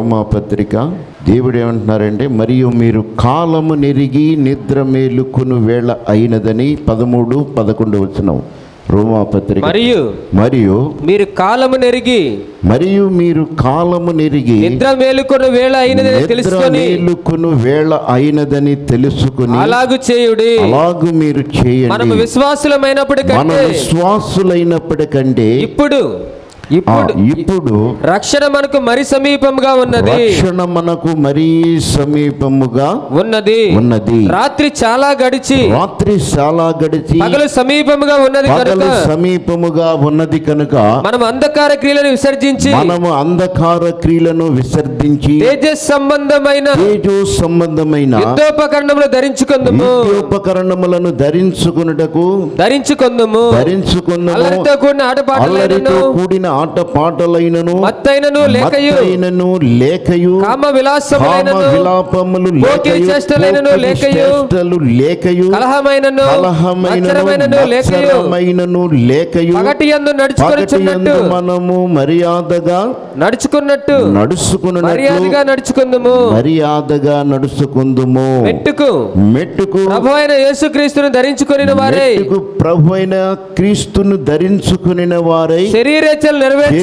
రోమాపత్రిక. దేవుడు ఏమంటున్నారంటే, మరియు మీరు కాలము నెరిగి నిద్ర మేలుకును వేళ అయినదని 13-11 వచనం రోమాపత్రిక. మరియు మీరు కాలము నెరిగి నిద్ర మేలుకొను వేళ అయినదని తెలుసుకుని అలాగు మీరు చేయండి. మనము విశ్వాసులైనప్పటికంటే ఇప్పుడు రక్షణ మనకు మరి సమీపముగా ఉన్నది. రాత్రి చాలా గడిచి పగలు సమీపముగా ఉన్నది కనుక మనము అంధకార క్రియలను విసర్జించి తేజస్ సంబంధమైన యుద్ధోపకరణములను ధరించుకొనుటకు కూడిన ఆటపాటలైనను మత్తైనను లేకయు కామ విలాపములు లేకయు కలహమైనను లేకయు పగటియందు మనము మర్యాదగా నడుచుకుందుము. మెట్టుకు ప్రభువైన యేసుక్రీస్తును ధరించుకొనిన వారై శరీరేచ్ఛలను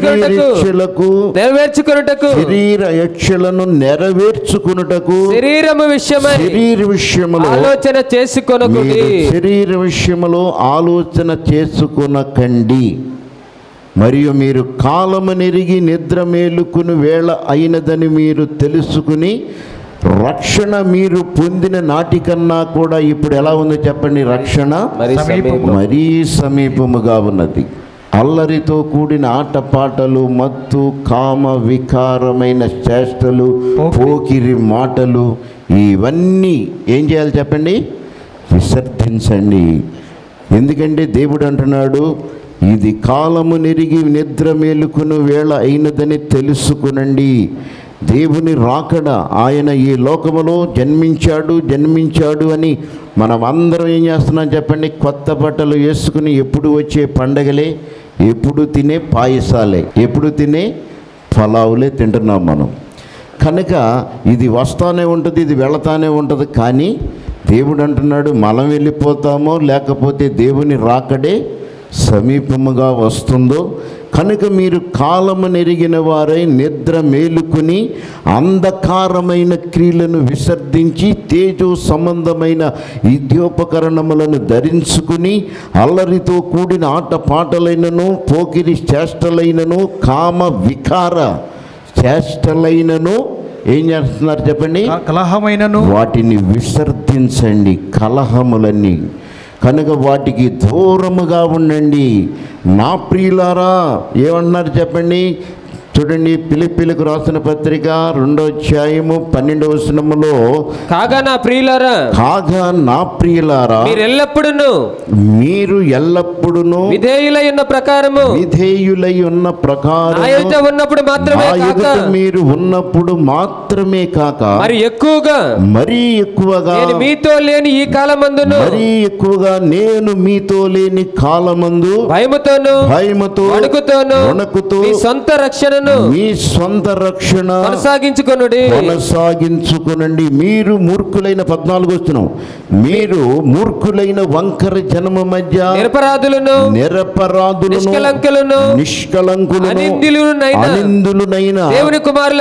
నెరవేర్చుకొనుటకు శరీర విషయములో ఆలోచన చేసుకొనకండి. మరియు మీరు కాలము నెరిగి నిద్ర మేలుకుని వేళ అయినదని మీరు తెలుసుకుని రక్షణ మీరు పొందిన నాటికన్నా కూడా ఇప్పుడు ఎలా ఉందో చెప్పండి. రక్షణ మరీ సమీపముగా ఉన్నది. అల్లరితో కూడిన ఆటపాటలు, మత్తు, కామ వికారమైన చేష్టలు, పోకిరి మాటలు, ఇవన్నీ ఏం చేయాలి చెప్పండి? విసర్జించండి. ఎందుకంటే దేవుడు అంటున్నాడు, ఇది కాలము నెరిగి నిద్ర మేలుకుని వేళ అయినదని తెలుసుకునండి. దేవుని రాకడ, ఆయన ఈ లోకములో జన్మించాడు అని మనం అందరం ఏం చేస్తున్నాం చెప్పండి? కొత్త బట్టలు వేసుకుని ఎప్పుడు వచ్చే పండగలే, ఎప్పుడు తినే పాయసాలే, ఎప్పుడు తినే ఫలావులే తింటున్నాం మనం. కనుక ఇది వస్తానే ఉంటుంది, ఇది వెళతానే ఉంటుంది. కానీ దేవుడు అంటున్నాడు, మనం వెళ్ళిపోతామో లేకపోతే దేవుని రాకడే సమీపముగా వస్తుందో. కనుక మీరు కాలము నెరిగిన వారై నిద్ర మేలుకుని అంధకారమైన క్రియలను విసర్జించి తేజో సంబంధమైన యుద్ధోపకరణములను ధరించుకుని అల్లరితో కూడిన ఆటపాటలైనను, పోకిరి చేష్టలైనను, కామ వికార చేష్టలైనను ఏం చేస్తున్నారు చెప్పండి? కలహమైనను వాటిని విసర్జించండి. కలహములన్నీ కనుక వాటికి దూరముగా ఉండండి. నా ప్రియులారా ఏమన్నారు చెప్పండి? చూడండి, ఫిలిప్పీలకు రాసిన పత్రిక 2వ అధ్యాయము 12వ వచనములో, కాగా నా ప్రియులారా మీరు ఎల్లప్పుడూ విధేయులై ఉన్న ప్రకారము మీరు ఉన్నప్పుడు మాత్రమే కాక మరి ఎక్కువగా మీతో లేని ఈ కాలమందును నేను మీతో లేని కాలమందు భయముతో వణకుతోను మీ సొంత రక్షణ కొనసాగించుకొనండి. మీరు మూర్ఖులైన 14 వచనం, మీరు మూర్ఖులైన వంకర జనము మధ్య నిరపరాధులను నిష్కలంకులను అనిందులునైన దేవుని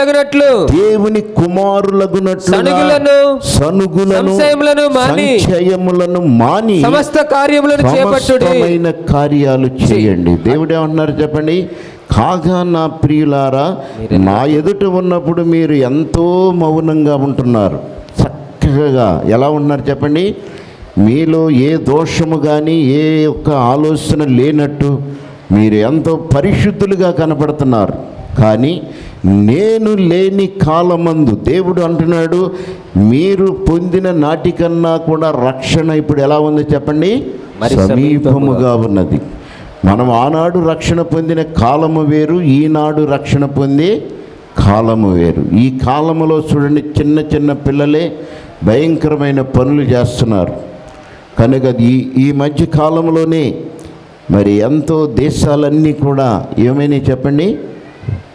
కుమారులగునట్లు సనుగులను సంశయములను మాని సమస్త కార్యములను చేపట్టుడైన కార్యాలు చేయండి. దేవుడు ఏమంటున్నారు చెప్పండి? కాగా నా ప్రియులారా, నా ఎదుట ఉన్నప్పుడు మీరు ఎంతో మౌనంగా ఉంటున్నారు, చక్కగా ఎలా ఉన్నారు చెప్పండి? మీలో ఏ దోషము కానీ ఏ ఒక్క ఆలోచన లేనట్టు మీరు ఎంతో పరిశుద్ధులుగా కనపడుతున్నారు. కానీ నేను లేని కాలమందు దేవుడు అంటున్నాడు, మీరు పొందిన నాటికన్నా కూడా రక్షణ ఇప్పుడు ఎలా ఉందో చెప్పండి? సమీపముగా ఉన్నది. మనం ఆనాడు రక్షణ పొందిన కాలము వేరు, ఈనాడు రక్షణ పొందే కాలము వేరు. ఈ కాలములో చూడండి, చిన్న చిన్న పిల్లలే భయంకరమైన పనులు చేస్తున్నారు. కనుక ఈ మధ్య కాలంలోనే మరి ఎంతో దేశాలన్నీ కూడా ఏమైనా చెప్పండి?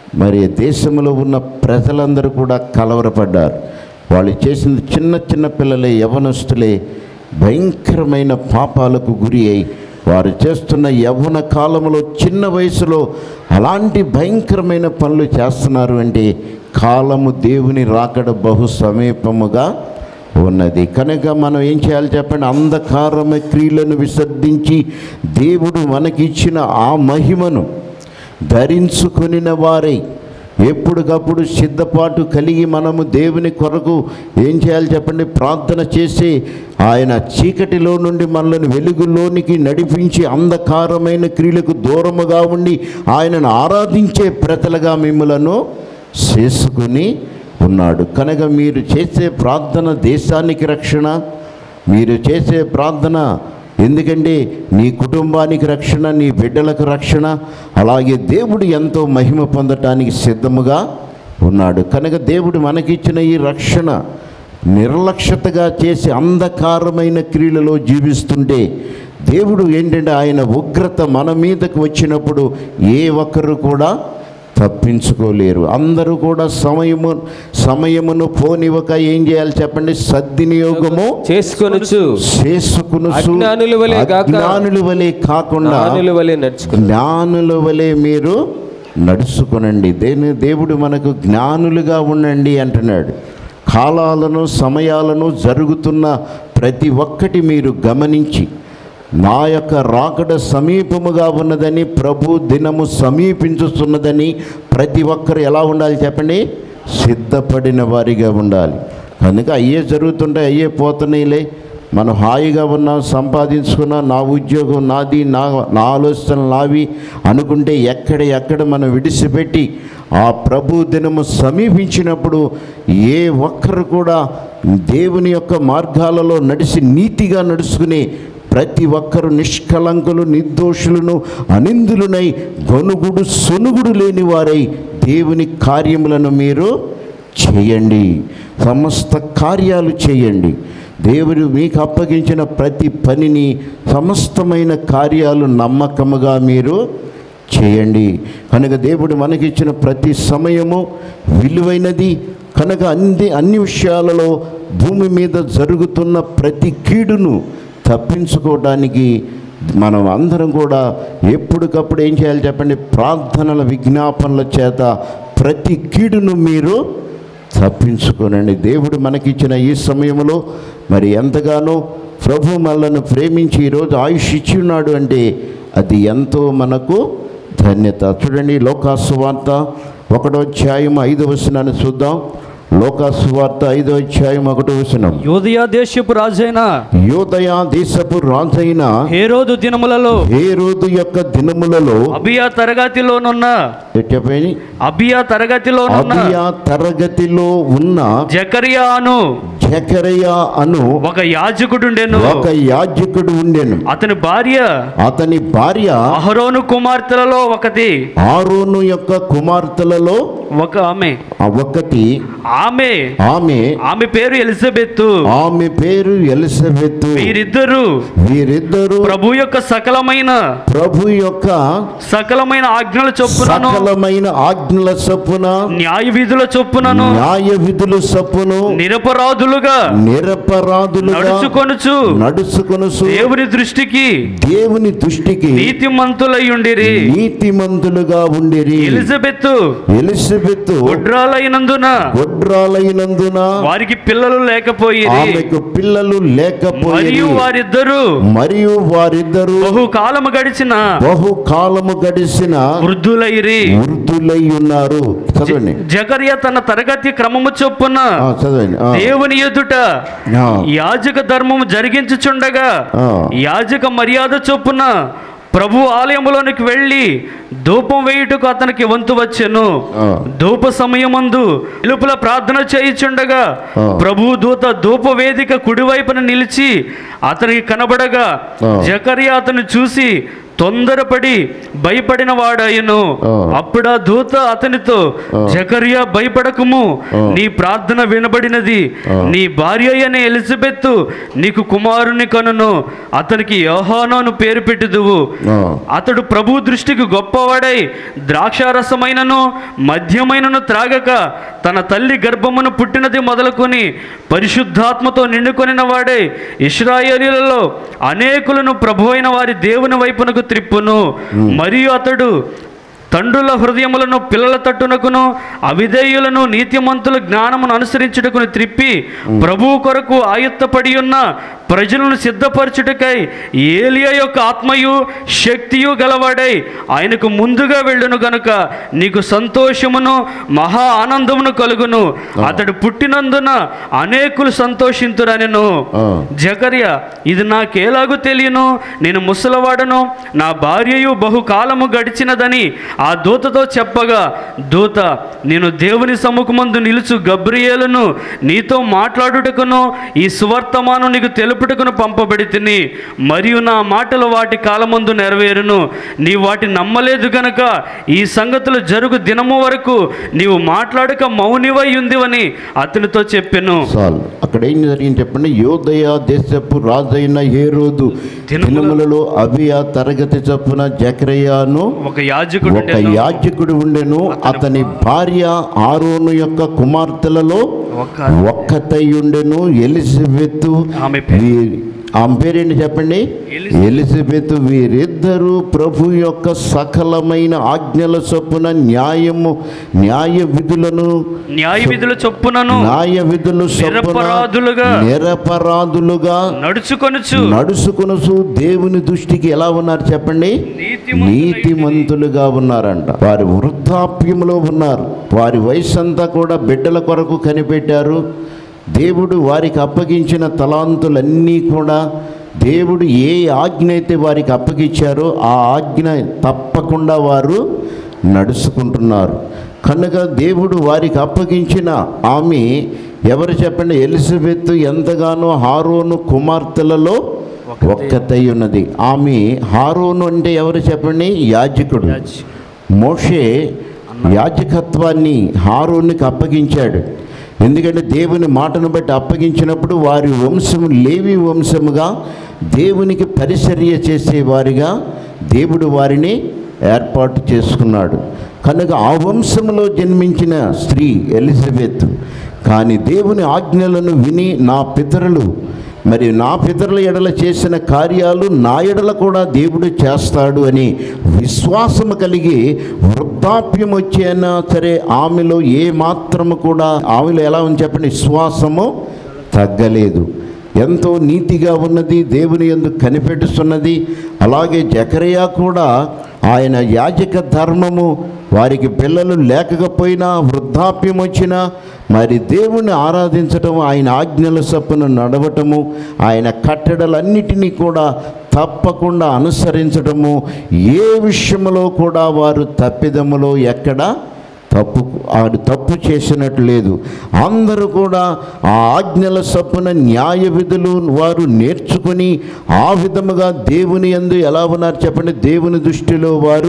మరి దేశంలో ఉన్న ప్రజలందరూ కూడా కలవరపడ్డారు. వాళ్ళు చేసిన చిన్న చిన్న పిల్లలే, యవ్వనస్తులే భయంకరమైన పాపాలకు గురి అయి వారు చేస్తున్న యవ్వన కాలంలో చిన్న వయసులో అలాంటి భయంకరమైన పనులు చేస్తున్నారు అంటే కాలము దేవుని రాకడ బహు సమీపముగా ఉన్నది. కనుక మనం ఏం చేయాలి చెప్పండి? అంధకారమ క్రియలను విసర్జించి దేవుడు మనకిచ్చిన ఆ మహిమను ధరించుకొనిన వారై ఎప్పటికప్పుడు సిద్ధపాటు కలిగి మనము దేవుని కొరకు ఏం చేయాలి చెప్పండి? ప్రార్థన చేసి ఆయన చీకటిలో నుండి మనల్ని వెలుగులోనికి నడిపించి అంధకారమైన క్రియలకు దూరముగా ఉండి ఆయనను ఆరాధించే ప్రజలుగా మిమ్మలను చేసుకుని ఉన్నాడు. కనుక మీరు చేసే ప్రార్థన దేశానికి రక్షణ, మీరు చేసే ప్రార్థన ఎందుకంటే నీ కుటుంబానికి రక్షణ, నీ బిడ్డలకు రక్షణ, అలాగే దేవుడు ఎంతో మహిమ పొందటానికి సిద్ధముగా ఉన్నాడు. కనుక దేవుడు మనకిచ్చిన ఈ రక్షణ నిర్లక్ష్యతగా చేసి అంధకారమైన క్రియలలో జీవిస్తుంటే దేవుడు ఏంటంటే ఆయన ఉగ్రత మన మీదకు వచ్చినప్పుడు ఏ ఒక్కరు కూడా తప్పించుకోలేరు. అందరూ కూడా సమయమును పోనివ్వక ఏం చేయాలి చెప్పండి? సద్వినియోగము చేసుకొనుచు అజ్ఞానుల వలె కాకుండా జ్ఞానుల వలె మీరు నడుచుకొనండి. దేవుడు మనకు జ్ఞానులుగా ఉండండి అంటున్నాడు. కాలాలను సమయాలను జరుగుతున్న ప్రతి ఒక్కటి మీరు గమనించి నా యొక్క రాకడ సమీపముగా ఉన్నదని, ప్రభు దినము సమీపించుతున్నదని ప్రతి ఒక్కరు ఎలా ఉండాలి చెప్పండి? సిద్ధపడిన వారిగా ఉండాలి. కనుక అయ్యే జరుగుతుంటాయి, అయ్యే పోతున్నాయిలే, మనం హాయిగా ఉన్నాం, సంపాదించుకున్నాం, నా ఉద్యోగం నాది, నా ఆలోచనలు నావి అనుకుంటే ఎక్కడ మనం విడిచిపెట్టి ఆ ప్రభు దినము సమీపించినప్పుడు ఏ ఒక్కరు కూడా దేవుని యొక్క మార్గాలలో నడిచి నీతిగా నడుచుకుని ప్రతి ఒక్కరు నిష్కలంకులు, నిర్దోషులను, అనిందులునై గొనుగుడు సొనుగుడు లేని వారై దేవుని కార్యములను మీరు చేయండి. సమస్త కార్యాలు చేయండి. దేవుడు మీకు అప్పగించిన ప్రతి పనిని, సమస్తమైన కార్యాలు నమ్మకముగా మీరు చేయండి. కనుక దేవుడు మనకిచ్చిన ప్రతి సమయము విలువైనది. కనుక అన్ని విషయాలలో భూమి మీద జరుగుతున్న ప్రతి కీడును తప్పించుకోవడానికి మనం అందరం కూడా ఎప్పటికప్పుడు ఏం చేయాలి చెప్పండి? ప్రార్థనల విజ్ఞాపనల చేత ప్రతి కీడును మీరు తప్పించుకోనండి. దేవుడు మనకిచ్చిన ఈ సమయంలో మరి ఎంతగానో ప్రభు మనల్ని ప్రేమించి ఈరోజు ఆయుష్ ఇచ్చి ఉన్నాడు అంటే అది ఎంతో మనకు ధన్యత. చూడండి, లోకాసు వార్త 1వ అధ్యాయం 5వ వచనాన్ని చూద్దాం. లోకాసు వార్త 5వ అధ్యాయం 1వ వచనం. యూదయ దేశపు రాజైన హేరోదు దినములలో, హేరోదు యొక్క దినములలో అబియా తరగతిలో ఉన్న జకరియా అను ఒక యాజకుడు ఉండెను. అతని భార్య అహరోను కుమార్తెలలో ఒకటి. ఆరోను యొక్క కుమార్తెలలో ఒకటి. ఆమె పేరు ఎలిజబెత్తు. వీరిద్దరు ప్రభు యొక్క సకలమైన ఆజ్ఞల చొప్పున న్యాయ విధుల చొప్పున నిరపరాధులుగా నడుచుకొనుచు దేవుని దృష్టికి నీతిమంతులుగా ఉండిరి. ఎలిజబెత్తు గొడ్రాలైనందున వారికి పిల్లలు లేకపోయిరి. మరియు వారిద్దరు బహుకాలము గడిచిన వృద్ధులై ఉన్నారు. చదవండి. జకరియా తన తరగతి క్రమము చొప్పున దేవుని ఎదుట యాజక ధర్మము జరిగించుచుండగా యాజక మర్యాద చొప్పున ప్రభు ఆలయములోనికి వెళ్ళి ధూపం వేయుటకు అతనికి వంతు వచ్చెను. ధూప సమయమందు వెలుపల ప్రార్థన చేయుచుండగా ప్రభు దూత ధూప వేదిక కుడివైపున నిలిచి అతనికి కనబడగా జకరియా అతను చూసి తొందరపడి భయపడిన వాడాయను. అప్పుడు ఆ దూత అతనితో, జకర్యా భయపడకుము, నీ ప్రార్థన వినబడినది, నీ భార్య అయిన ఎలిజబెత్ నీకు కుమారుని కనును, అతనికి యోహాను అని పేరు పెట్టుదువు. అతడు ప్రభు దృష్టికి గొప్పవాడై ద్రాక్షారసమైనను మద్యమైనను త్రాగక తన తల్లి గర్భమును పుట్టినది మొదలుకొని పరిశుద్ధాత్మతో నిండుకొనిన వాడై ఇశ్రాయేలీయులలో అనేకులను ప్రభు అయిన వారి దేవుని వైపునకు త్రిప్పును. మరియు అతడు తండ్రుల హృదయములను పిల్లల తట్టునకును అవిధేయులను నీతిమంతుల జ్ఞానమును అనుసరించుటకును త్రిప్పి ప్రభువు కొరకు ఆయుత్తపడి ఉన్న ప్రజలను సిద్ధపరచుటకై ఏలియా యొక్క ఆత్మయు శక్తియు గలవాడై ఆయనకు ముందుగా వెళ్ళును గనుక నీకు సంతోషమును మహా ఆనందమును కలుగును. అతడు పుట్టినందున అనేకులు సంతోషింతురనెను. జకర్యా, ఇది నాకేలాగూ తెలియను, నేను ముసలవాడను, నా భార్యయు బహుకాలము గడిచినదని ఆ దూతతో చెప్పగా, దూత, నేను దేవుని సముఖమందు నిలుచు గబ్రియేలును నీతో మాట్లాడుటకును ఈ సువర్తమానం నీకు తెలుపుటకును పంపబడి తిని, మరియు నా మాటలు వాటి కాలమందు నెరవేరును. నీవు వాటి నమ్మలేదు గనక ఈ సంగతులు జరుగు దినము వరకు నీవు మాట్లాడక మౌనివై ఉందివని అతనితో చెప్పెను. అక్కడ ఏం జరిగింది చెప్పండి. యోదయ దేశపు రాజైన హేరోదు దినములలో అబియా తరగతి చొప్పున జకర్యాను ఒక యాజకుడు ఉండెను. అతని భార్య ఆరోను యొక్క కుమార్తెలలో ఒక్కతై ఉండెను. ఎలిజబెత్, ఆమె పేరేంటి చెప్పండి? ఎలిజబెత్. వీరిద్దరూ ప్రభు యొక్క సకలమైన ఆజ్ఞల చొప్పున న్యాయ విధుల చొప్పునను నిరపరాధులుగా నడుచుకొనుచు దేవుని దృష్టికి ఎలా ఉన్నారు చెప్పండి? నీతిమంతులుగా ఉన్నారంట. వారి వృద్ధాప్యంలో ఉన్నారు. వారి వయసు అంతా కూడా బిడ్డల కొరకు కనిపెట్టారు. దేవుడు వారికి అప్పగించిన తలాంతులన్నీ కూడా దేవుడు ఏ ఆజ్ఞ అయితే వారికి అప్పగించారో ఆ ఆజ్ఞ తప్పకుండా వారు నడుచుకుంటున్నారు. కనుక దేవుడు వారికి అప్పగించిన ఆమె ఎవరు చెప్పండి? ఎలిజబెత్ ఎంతగానో హారోను కుమార్తెలలో ఒక్కతై ఉన్నది. ఆమె హారోను అంటే ఎవరు చెప్పండి? యాజకుడు. మోషే యాజకత్వాన్ని హారోనుకి అప్పగించాడు. ఎందుకంటే దేవుని మాటను బట్టి అప్పగించినప్పుడు వారి వంశము లేవి వంశముగా దేవునికి పరిచర్య చేసేవారిగా దేవుడు వారిని ఏర్పాటు చేసుకున్నాడు. కనుక ఆ వంశంలో జన్మించిన స్త్రీ ఎలిజబెత్. కానీ దేవుని ఆజ్ఞలను విని నా పితరుల ఎడల చేసిన కార్యాలు నా ఎడల కూడా దేవుడు చేస్తాడు అని విశ్వాసము కలిగి వృద్ధాప్యం వచ్చేనా సరే ఆమెలో ఏ మాత్రము కూడా ఆమెలో ఎలా ఉంది చెప్పండి? విశ్వాసము తగ్గలేదు. ఎంతో నీతిగా ఉన్నది, దేవుని యందు కనిపెట్టుస్తున్నది. అలాగే జకర్యా కూడా ఆయన యాజక ధర్మము, వారికి పిల్లలు లేకపోయినా వృద్ధాప్యం వచ్చినా మరి దేవుణ్ణి ఆరాధించటము, ఆయన ఆజ్ఞల చొప్పున నడవటము, ఆయన కట్టడలన్నిటినీ కూడా తప్పకుండా అనుసరించటము, ఏ విషయంలో కూడా వారు తప్పిదములో ఎక్కడ తప్పు చేసినట్టు లేదు. అందరూ కూడా ఆ ఆజ్ఞల చొప్పున న్యాయ విధులు వారు నేర్చుకుని ఆ విధముగా దేవుని యందు ఎలా ఉన్నారు చెప్పండి? దేవుని దృష్టిలో వారు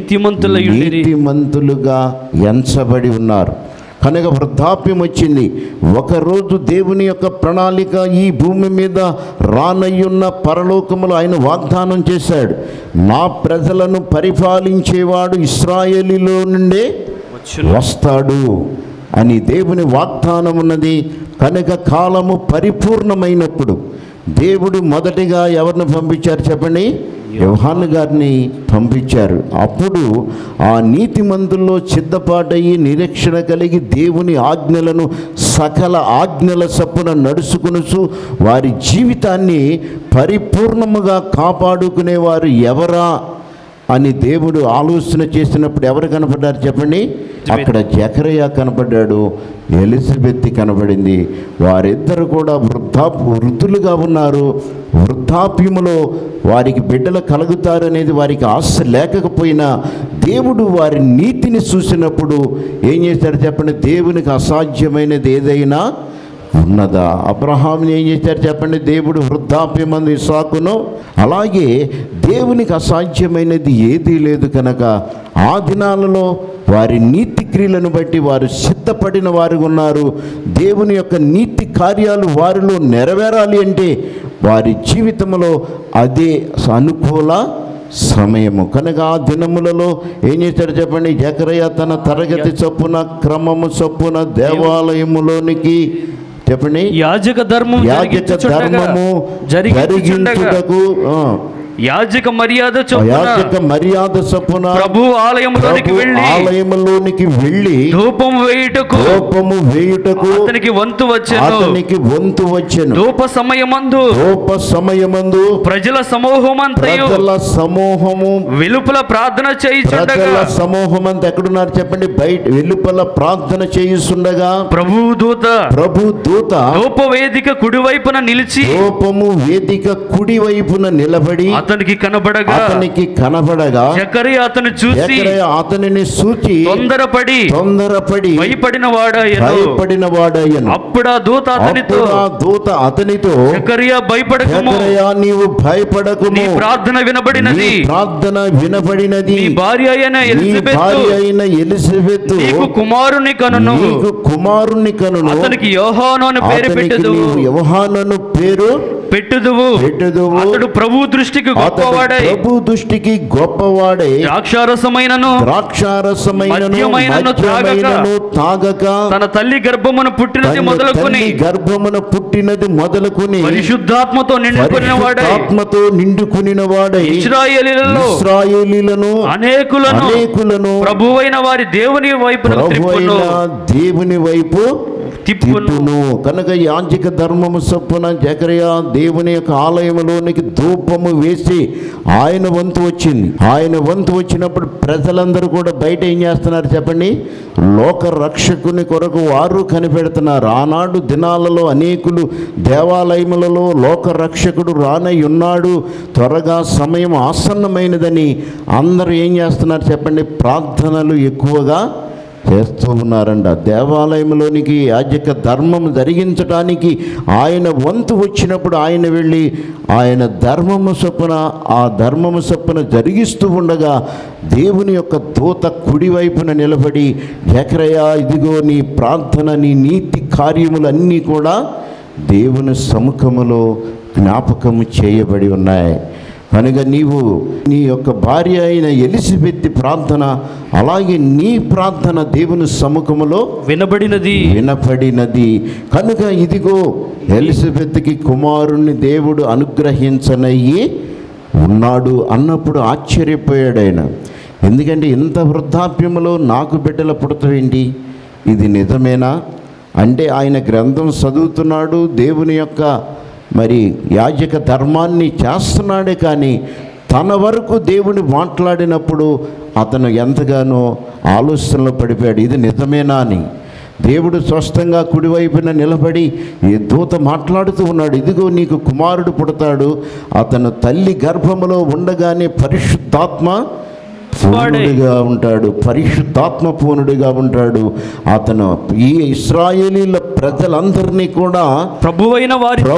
నీతిమంతులుగా ఎంచబడి ఉన్నారు. కనుక వృద్ధాప్యం వచ్చింది. ఒకరోజు దేవుని యొక్క ప్రణాళిక ఈ భూమి మీద రానయ్యున్న పరలోకములో ఆయన వాగ్దానం చేశాడు. నా ప్రజలను పరిపాలించేవాడు ఇశ్రాయేలీలో నుండే వస్తాడు అని దేవుని వాగ్దానం ఉన్నది. కనుక కాలము పరిపూర్ణమైనప్పుడు దేవుడు మొదటిగా ఎవరిని పంపించారు చెప్పండి? యోహాను గారిని పంపించారు. అప్పుడు ఆ నీతిమంతుల్లో సిద్ధపాటయ్యి నిరీక్షణ కలిగి దేవుని ఆజ్ఞలను సకల ఆజ్ఞల చొప్పున నడుచుకునుచు వారి జీవితాన్ని పరిపూర్ణముగా కాపాడుకునేవారు ఎవరా అని దేవుడు ఆలోచన చేసినప్పుడు ఎవరు కనపడ్డారు చెప్పండి? అక్కడ జకర్యా కనపడ్డాడు, ఎలిజబెత్ కనబడింది. వారిద్దరు కూడా వృద్ధులుగా ఉన్నారు. వృద్ధాప్యములో వారికి బిడ్డలు కలుగుతారనేది వారికి ఆశ లేకపోయినా దేవుడు వారి నీతిని చూసినప్పుడు ఏం చేశాడు చెప్పండి? దేవునికి అసాధ్యమైనది ఏదైనా ఉన్నదా? అబ్రహాముని ఏం చేశారు చెప్పండి? దేవుడు వృద్ధాప్యమందు ఇస్సాకును. అలాగే దేవునికి అసాధ్యమైనది ఏదీ లేదు కనుక ఆ దినాలలో వారి నీతి క్రియలను బట్టి వారు సిద్ధపడిన వారు ఉన్నారు. దేవుని యొక్క నీతి కార్యాలు వారిలో నెరవేరాలి అంటే వారి జీవితంలో అదే అనుకూల సమయము కనుక ఆ దినములలో ఏం చేశాడు చెప్పండి? జకరయ్య తన తరగతి చొప్పున క్రమము చొప్పున దేవాలయములోనికి చెప్పండి యాజక ధర్మము జరిగించుటకు యాజక మర్యాద చొప్పున ప్రభు ఆలయములోనికి వెళ్ళి ధూపము వేయుటకు అతనికి వంతు వచ్చెను. ధూప సమయమందు ప్రజల సమూహము వెలుపల ప్రార్థన చేయుచుండగా సమూహమంతా ఎక్కడున్నారు చెప్పండి? బయట వెలుపల ప్రార్థన చేయుచుండగా ప్రభు దూత ధూప వేదిక కుడివైపున నిలిచి నిలబడి అతనికి కనబడగా జకరియా అతనిని చూచి తొందరపడి భయపడిన వాడాయను. అప్పుడు ఆ దూత అతనితో జకరియా నీవు భయపడకుము, నీ ప్రార్థన వినబడినది, నీ భార్య అయిన ఎలిజబెత్ నీకు కుమారుని కనును, అతనికి యోహాను అని పేరు పెట్టుదువు. అతడు ప్రభు దృష్టికి గొప్పవాడై ద్రాక్షారసమైనను తాగక తన తల్లి గర్భమున పుట్టినది మొదలుకొని పరిశుద్ధాత్మతో నిండుకునిన వాడై ఇశ్రాయేలీలను అనేకులను ప్రభువైన వారి దేవుని వైపు తిప్పును. కనుక యాజక ధర్మము చొప్పున జకరియా దేవుని యొక్క ఆలయంలోనికి ధూపము వేసి ఆయన వంతు వచ్చినప్పుడు ప్రజలందరూ కూడా బయట ఏం చేస్తున్నారు చెప్పండి? లోక రక్షకుని కొరకు వారు కనిపెడుతున్నారు. ఆనాడు దినాలలో అనేకులు దేవాలయములలో లోక రక్షకుడు రానై ఉన్నాడు, త్వరగా సమయం ఆసన్నమైనదని అందరూ ఏం చేస్తున్నారు చెప్పండి? ప్రార్థనలు ఎక్కువగా చేస్తూ ఉన్నారంట. దేవాలయంలోనికి యాజక ధర్మం జరిగించడానికి ఆయన వంతు వచ్చినప్పుడు ఆయన వెళ్ళి ఆయన ఆ ధర్మము చొప్పున జరిగిస్తూ ఉండగా దేవుని యొక్క దూత కుడివైపున నిలబడి జకరియా ఇదిగో నీ ప్రార్థన, నీ నీతి కార్యములన్నీ కూడా దేవుని సముఖములో జ్ఞాపకము చేయబడి ఉన్నాయి. కనుక నీవు నీ యొక్క భార్య అయిన ఎలిజబెత్ ప్రార్థన, అలాగే నీ ప్రార్థన దేవుని సముఖములో వినపడినది. కనుక ఇదిగో ఎలిజబెత్కి కుమారుణ్ణి దేవుడు అనుగ్రహించనయ్యి ఉన్నాడు అన్నప్పుడు ఆశ్చర్యపోయాడు ఆయన. ఎందుకంటే ఇంత వృద్ధాప్యములో నాకు బిడ్డల పుడతవేంటి, ఇది నిజమేనా అంటే ఆయన గ్రంథం చదువుతున్నాడు, దేవుని యొక్క మరి యాజక ధర్మాన్ని చేస్తున్నాడే, కానీ తన వరకు దేవుని మాట్లాడినప్పుడు అతను ఎంతగానో ఆలోచనలో పడిపోయాడు, ఇది నిజమేనా అని. దేవుడు స్పష్టంగా కుడివైపున నిలబడి ఈ దూత మాట్లాడుతూ ఉన్నాడు, ఇదిగో నీకు కుమారుడు పుడతాడు, అతను తల్లి గర్భములో ఉండగానే పరిశుద్ధాత్మ పూర్ణుడిగా ఉంటాడు. అతను ఈ ఇశ్రాయేలీల ప్రజలందరినీ కూడా ప్రభువైన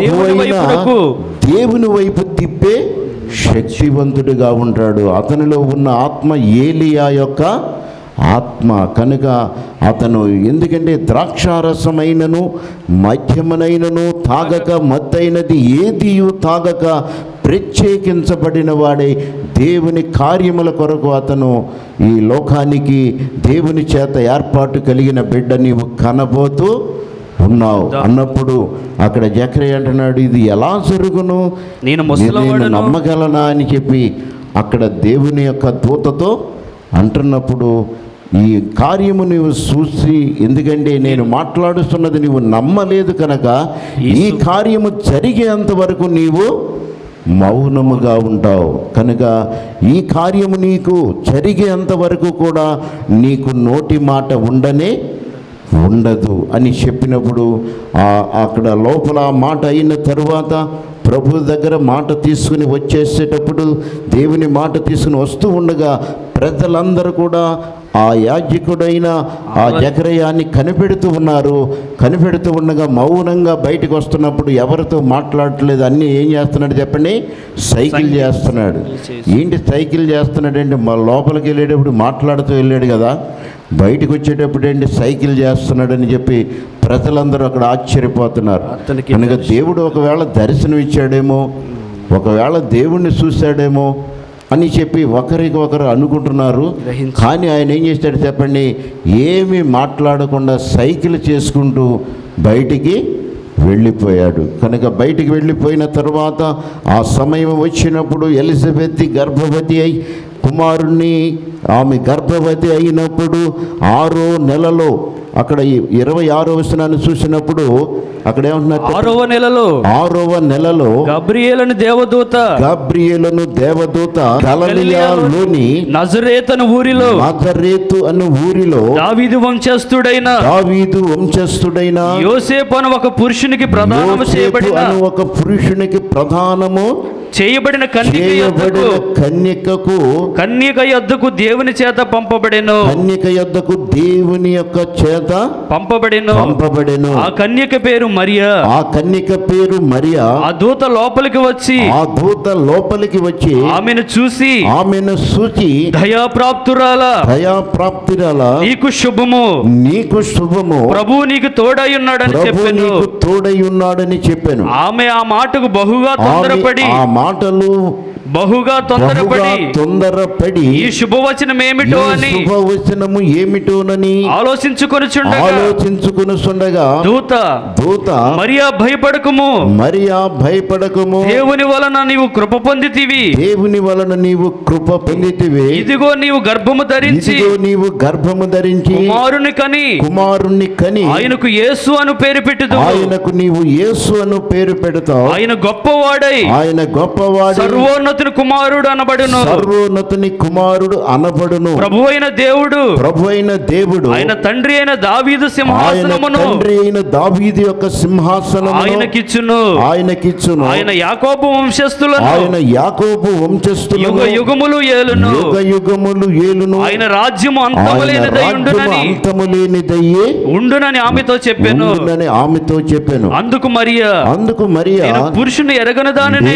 దేవుని వైపు తిప్పే శక్తివంతుడిగా ఉంటాడు. అతనిలో ఉన్న ఆత్మ ఏలియా యొక్క ఆత్మ. కనుక అతను ఎందుకంటే ద్రాక్షారసమైనను మద్యమునైనను తాగక, మత్తైనది ఏదియు తాగక ప్రత్యేకించబడిన వాడే దేవుని కార్యముల కొరకు అతను ఈ లోకానికి దేవుని చేత ఏర్పాటు కలిగిన బిడ్డ నీవు కనబోతూ ఉన్నావు అన్నప్పుడు అక్కడ జకరియా అంటున్నాడు, ఇది ఎలా జరుగును, నేను నమ్మగలనా అని చెప్పి అక్కడ దేవుని యొక్క దూతతో అంటున్నప్పుడు ఈ కార్యము నీవు చూసి, ఎందుకంటే నేను మాట్లాడుతున్నది నీవు నమ్మలేదు కనుక ఈ కార్యము జరిగేంత వరకు నీవు మౌనముగా ఉంటావు. కనుక ఈ కార్యము నీకు జరిగేంత వరకు కూడా నీకు నోటి మాట ఉండదు అని చెప్పినప్పుడు అక్కడ లోపల మాట అయిన తరువాత ప్రభు దగ్గర మాట తీసుకుని వచ్చేసేటప్పుడు దేవుని మాట తీసుకుని వస్తూ ఉండగా ప్రజలందరూ కూడా ఆ యాజకుడైన ఆ జకర్యాని కనిపెడుతూ ఉన్నారు. కనిపెడుతూ ఉండగా మౌనంగా బయటకు వస్తున్నప్పుడు ఎవరితో మాట్లాడట్లేదు, అన్నీ ఏం చేస్తున్నాడు చెప్పండి, సైకిల్ చేస్తున్నాడు. ఏంటి సైకిల్ చేస్తున్నాడంటే, మా లోపలికి వెళ్ళేటప్పుడు మాట్లాడుతూ వెళ్ళాడు కదా, బయటకు వచ్చేటప్పుడు ఏంటి సైకిల్ చేస్తున్నాడని చెప్పి ప్రజలందరూ అక్కడ ఆశ్చర్యపోతున్నారు. కనుక దేవుడు ఒకవేళ దర్శనం ఇచ్చాడేమో, ఒకవేళ దేవుణ్ణి చూశాడేమో అని చెప్పి ఒకరికి ఒకరు అనుకుంటున్నారు. కానీ ఆయన ఏం చేశాడు చెప్పండి, ఏమీ మాట్లాడకుండా సైకిల్ చేసుకుంటూ బయటికి వెళ్ళిపోయాడు. కనుక బయటికి వెళ్ళిపోయిన తర్వాత ఆ సమయం వచ్చినప్పుడు ఎలిజబెత్ గర్భవతి అయి కుమారుణ్ణి, ఆమె గర్భవతి అయినప్పుడు 6వ నెలలో, అక్కడ 26వ వచనాన్ని చూసినప్పుడు అక్కడ ఏమంటున్నారు, 6వ నెలలో గబ్రియేలును దేవదూత గలిలయలోని నజరేతు అను ఊరిలో దావీదు వంశస్థుడైన యోసేపు అను ఒక పురుషునికి ప్రధానము చేయబడిన కన్యక యొద్దకు దేవుని చేత పంపబడెను. ఆ కన్యక పేరు మరియా. ఆ దూత లోపలికి వచ్చి ఆమెను చూసి దయాప్రాప్తురాలా నీకు శుభము, ప్రభువు నీకు తోడై ఉన్నాడని చెప్పాను. ఆమె ఆ మాటకు బహుగా తొందరపడి ఈ శుభవచనము ఏమిటోనని ఆలోచించుకొనుచుండగా దూత మరియా భయపడకుము, దేవుని వలన నీవు కృప పొందితివి, ఇదిగో నీవు గర్భము ధరించి కుమారుని కని ఆయనకు యేసు అను పేరు పెట్టుదు. ఆయన గొప్పవాడై సర్వోన్నతుని కుమారుడు అనబడును. ప్రభువైన దేవుడు ఆయన తండ్రి అయిన దావీదు యొక్క సింహాసనము ఆయనకిచ్చును. ఆయన యాకోబు వంశస్థులను యుగములు ఏలును. ఆయన రాజ్యము అంతములేనిదయ్యే ఉండునని ఆమెతో చెప్పాను. అందుకు మరియా పురుషుని ఎరగని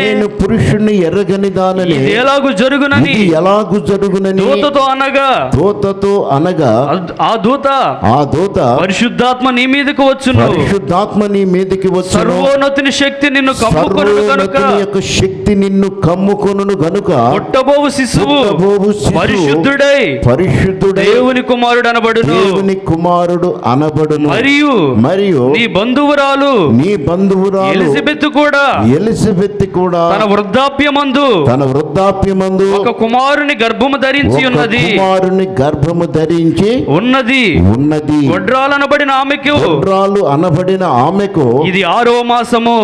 దానిని ఎలాగు జరుగునని దూతతో అనగా ఆ దూత పరిశుద్ధాత్మ నీ మీదకి వచ్చును. సర్వోన్నతుని శక్తి నిన్ను కమ్ముకొనును గనుక పుట్టబోవు శిశువు పరిశుద్ధుడై దేవుని కుమారుడు అనబడును. మరియు నీ బంధువురాలు ఎలిజబెత్ కూడా తన వృద్ధాప్యమందు ఒక కుమారుని గర్భము ధరించి ఉన్నది. గొడ్రాలనబడిన ఆమెకు ఇది 6వ మాసము.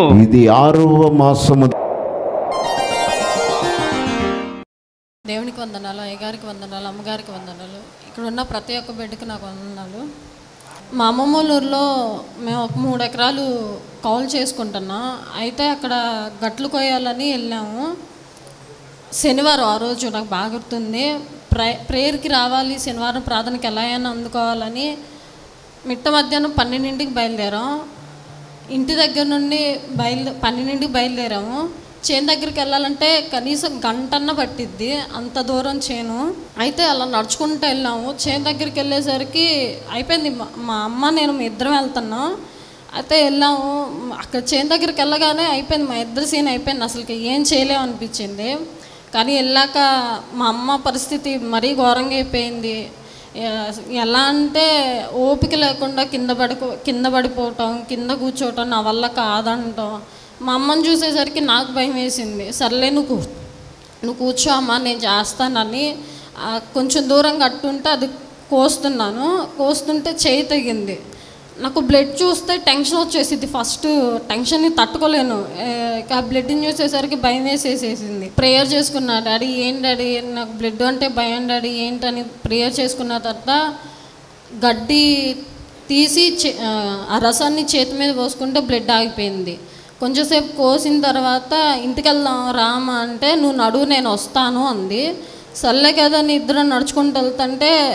దేవునికి వందనాలు, అయ్యగారికి వందనాలు, అమ్మగారికి వందనాలు, ఇక్కడ ఉన్న ప్రతి ఒక్క బిడ్డకి నాకు వందనాలు. మా అమ్మమ్మ ఊళ్ళో మేము ఒక 3 ఎకరాలు కౌలు చేసుకుంటున్నాం. అయితే అక్కడ గట్లు కొయ్యాలని వెళ్ళాము. శనివారం ఆ రోజు నాకు బాగా గుర్తుంది. ప్రేయర్కి రావాలి, శనివారం ప్రార్థనకి ఎలా అయినా అందుకోవాలని మిట్ట మధ్యాహ్నం 12ంటికి బయలుదేరాం. ఇంటి దగ్గర నుండి 12ంటికి బయలుదేరాము. చేను దగ్గరికి వెళ్ళాలంటే కనీసం గంటన్న పట్టిద్ది, అంత దూరం చేను. అయితే అలా నడుచుకుంటూ వెళ్ళాము. చేను దగ్గరికి వెళ్ళేసరికి అయిపోయింది. మా అమ్మ నేను మీ ఇద్దరం వెళ్తున్నాం. అయితే వెళ్ళాము. అక్కడ చేను దగ్గరికి వెళ్ళగానే అయిపోయింది, మా ఇద్దరు సీన్ అయిపోయింది. అసలుకి ఏం చేయలేము అనిపించింది. కానీ వెళ్ళాక మా అమ్మ పరిస్థితి మరీ ఘోరంగా అయిపోయింది. ఎలా అంటే ఓపిక లేకుండా కింద పడిపోవటం, కింద కూర్చోవటం నా వల్ల కాదంటాం. మా అమ్మని చూసేసరికి నాకు భయం వేసింది. సర్లే నువ్వు కూర్చో అమ్మా, నేను చేస్తానని కొంచెం దూరం కట్టుంటే అది కోస్తుంటే చేయి తెగింది. నాకు బ్లడ్ చూస్తే టెన్షన్ వచ్చేసింది. ఫస్ట్ టెన్షన్ని తట్టుకోలేను. ఆ బ్లడ్ని చూసేసరికి భయం వేసేసేసింది. ప్రేయర్ చేసుకున్నా, డాడీ ఏంటి డాడీ నాకు బ్లడ్ అంటే భయం డాడీ ఏంటని ప్రేయర్ చేసుకున్న తర్వాత గడ్డి తీసి ఆ రసాన్ని చేతి మీద పోసుకుంటే బ్లడ్ ఆగిపోయింది. కొంచెంసేపు కోసిన తర్వాత ఇంటికి వెళ్దాం రామా అంటే నువ్వు నడువు నేను వస్తాను అంది. సర్లే కదా నీ ఇద్దరు నడుచుకుంటూ వెళ్తుంటే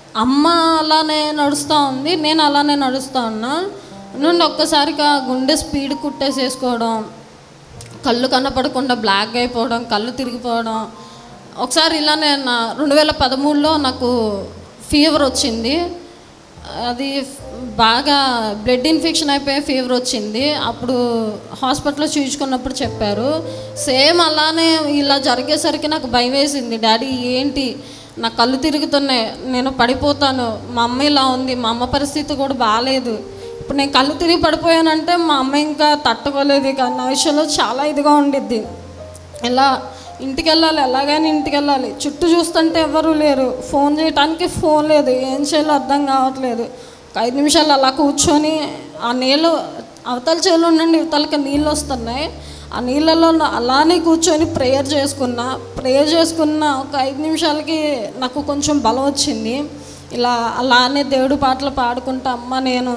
అమ్మ అలానే నడుస్తూ ఉంది, నేను అలానే నడుస్తూ ఉన్నా. నుండి ఒక్కసారిగా గుండె స్పీడ్ కుట్టేసేసుకోవడం, కళ్ళు కనపడకుండా బ్లాక్ అయిపోవడం, కళ్ళు తిరిగిపోవడం. ఒకసారి ఇలానే 2013లో నాకు ఫీవర్ వచ్చింది. అది బాగా బ్లడ్ ఇన్ఫెక్షన్ అయిపోయి ఫీవర్ వచ్చింది. అప్పుడు హాస్పిటల్లో చూయించుకున్నప్పుడు చెప్పారు. సేమ్ అలానే ఇలా జరిగేసరికి నాకు భయం వేసింది. డాడీ ఏంటి, నా కళ్ళు తిరుగుతున్నాయి, నేను పడిపోతాను, మా అమ్మ ఇలా ఉంది, మా అమ్మ పరిస్థితి కూడా బాగాలేదు, ఇప్పుడు నేను కళ్ళు తిరిగి పడిపోయానంటే మా అమ్మ ఇంకా తట్టుకోలేదు. ఇక నా విషయంలో చాలా ఇదిగా ఉండిద్ది. ఇలా ఇంటికి వెళ్ళాలి, ఎలాగైనా ఇంటికి వెళ్ళాలి, చుట్టూ చూస్తుంటే ఎవరూ లేరు, ఫోన్ చేయడానికి ఫోన్ లేదు, ఏం చేయాలో అర్థం కావట్లేదు. ఒక 5 నిమిషాలు అలా కూర్చొని ఆ నీళ్ళు అవతల చెవులు ఉండండి, ఇవతలకి నీళ్ళు వస్తున్నాయి, ఆ నీళ్ళలో అలానే కూర్చొని ప్రేయర్ చేసుకున్న ఒక 5 నిమిషాలకి నాకు కొంచెం బలం వచ్చింది. ఇలా అలానే దేవుడి పాటలు పాడుకుంటా అమ్మ నేను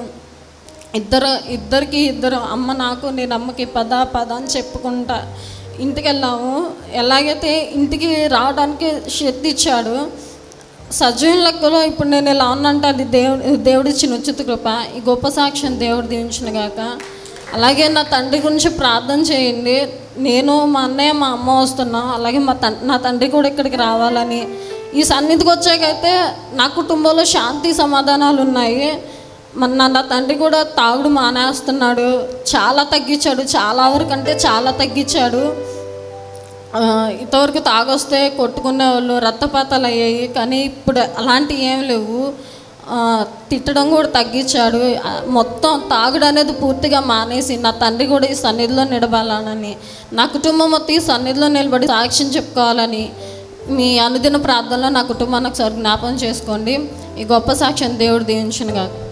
ఇద్దరు అమ్మ నాకు, నేను అమ్మకి పద అని చెప్పుకుంటా ఇంటికి వెళ్ళాము. ఎలాగైతే ఇంటికి రావడానికి శక్తి ఇచ్చాడు. సజీవ లెక్కలో ఇప్పుడు నేను ఇలా ఉన్నంటే అది దేవుడిచ్చిన ఉచిత కృప. ఈ గొప్ప సాక్ష్యం దేవుడు దీవించిన గాక. అలాగే నా తండ్రి గురించి ప్రార్థన చేయండి. నేను, మా అన్నయ్య, మా అమ్మ వస్తున్నాం. అలాగే నా తండ్రి కూడా ఇక్కడికి రావాలని. ఈ సన్నిధికి వచ్చాకైతే నా కుటుంబంలో శాంతి సమాధానాలు ఉన్నాయి. నా తండ్రి కూడా తాగుడు మానేస్తున్నాడు, చాలా తగ్గించాడు, చాలా వరకు అంటే చాలా తగ్గించాడు. ఇంతవరకు తాగొస్తే కొట్టుకునేవాళ్ళు, రక్తపాతాలు అయ్యాయి, కానీ ఇప్పుడు అలాంటివి ఏం లేవు. తిట్టడం కూడా తగ్గించాడు. మొత్తం తాగుడు అనేది పూర్తిగా మానేసి నా తండ్రి కూడా ఈ సన్నిధిలో నిలబడాలని, నా కుటుంబం మొత్తం ఈ సన్నిధిలో నిలబడి సాక్ష్యం చెప్పుకోవాలని మీ అనుదిన ప్రార్థనలో నా కుటుంబాన్ని ఒకసారి జ్ఞాపకం చేసుకోండి. ఈ గొప్ప సాక్ష్యం దేవుడు దీవించును గాక.